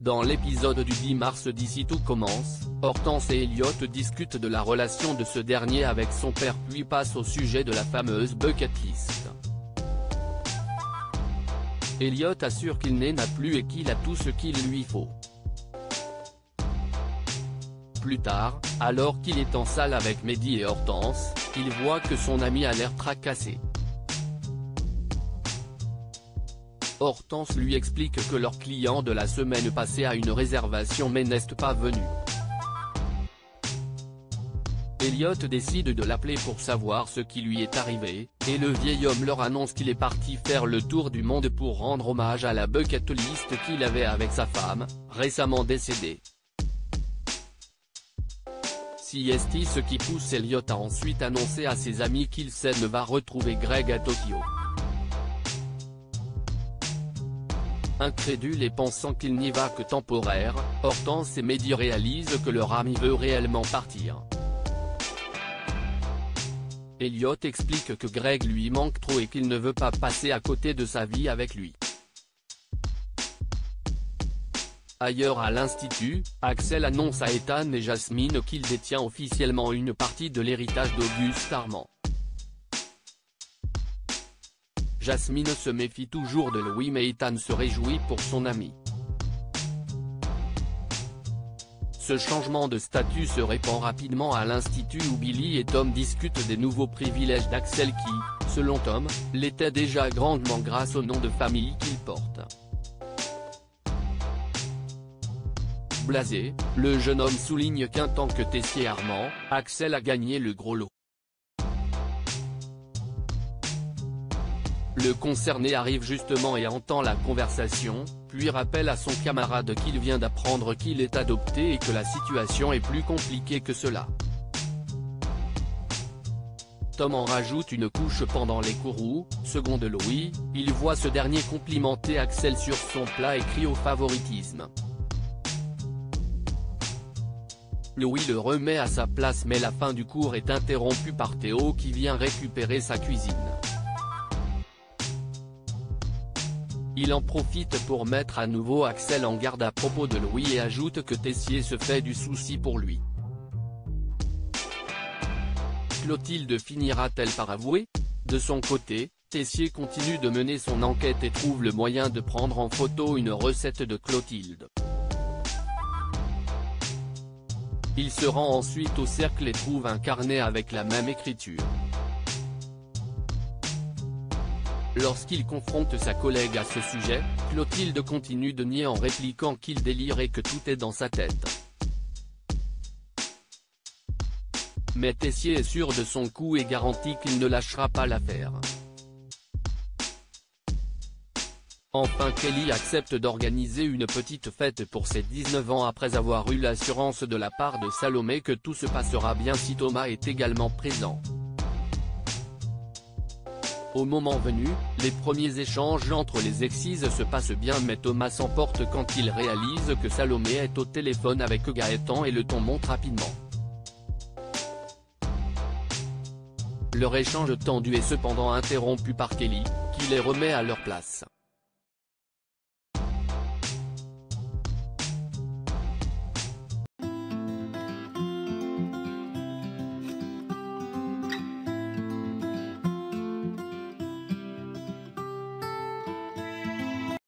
Dans l'épisode du 10 mars d'Ici tout commence, Hortense et Elliot discutent de la relation de ce dernier avec son père puis passent au sujet de la fameuse bucket list. Elliot assure qu'il n'a plus et qu'il a tout ce qu'il lui faut. Plus tard, alors qu'il est en salle avec Mehdi et Hortense, il voit que son ami a l'air tracassé. Hortense lui explique que leur client de la semaine passée a une réservation mais n'est pas venu. Elliot décide de l'appeler pour savoir ce qui lui est arrivé, et le vieil homme leur annonce qu'il est parti faire le tour du monde pour rendre hommage à la bucket list qu'il avait avec sa femme, récemment décédée. C'est ce qui pousse Elliot à ensuite annoncer à ses amis qu'il va retrouver Greg à Tokyo. Incrédule et pensant qu'il n'y va que temporaire, Hortense et Mehdi réalisent que leur ami veut réellement partir. Elliot explique que Greg lui manque trop et qu'il ne veut pas passer à côté de sa vie avec lui. Ailleurs à l'Institut, Axel annonce à Ethan et Jasmine qu'il détient officiellement une partie de l'héritage d'Auguste Armand. Jasmine se méfie toujours de Louis mais Ethan se réjouit pour son ami. Ce changement de statut se répand rapidement à l'Institut où Billy et Tom discutent des nouveaux privilèges d'Axel qui, selon Tom, l'était déjà grandement grâce au nom de famille qu'il porte. Blasé, le jeune homme souligne qu'en tant que Tessier Armand, Axel a gagné le gros lot. Le concerné arrive justement et entend la conversation, puis rappelle à son camarade qu'il vient d'apprendre qu'il est adopté et que la situation est plus compliquée que cela. Tom en rajoute une couche pendant les courroux, second de Louis, il voit ce dernier complimenter Axel sur son plat et crie au favoritisme. Louis le remet à sa place mais la fin du cours est interrompue par Théo qui vient récupérer sa cuisine. Il en profite pour mettre à nouveau Axel en garde à propos de Louis et ajoute que Tessier se fait du souci pour lui. Clotilde finira-t-elle par avouer? De son côté, Tessier continue de mener son enquête et trouve le moyen de prendre en photo une recette de Clotilde. Il se rend ensuite au cercle et trouve un carnet avec la même écriture. Lorsqu'il confronte sa collègue à ce sujet, Clotilde continue de nier en répliquant qu'il délire et que tout est dans sa tête. Mais Tessier est sûr de son coup et garantit qu'il ne lâchera pas l'affaire. Enfin Kelly accepte d'organiser une petite fête pour ses 19 ans après avoir eu l'assurance de la part de Salomé que tout se passera bien si Thomas est également présent. Au moment venu, les premiers échanges entre les exes se passent bien mais Thomas s'emporte quand il réalise que Salomé est au téléphone avec Gaëtan et le ton monte rapidement. Leur échange tendu est cependant interrompu par Kelly, qui les remet à leur place.